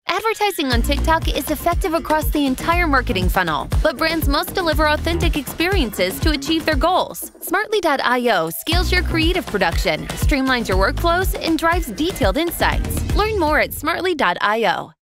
Advertising on TikTok is effective across the entire marketing funnel, but brands must deliver authentic experiences to achieve their goals. Smartly.io scales your creative production, streamlines your workflows, and drives detailed insights. Learn more at Smartly.io.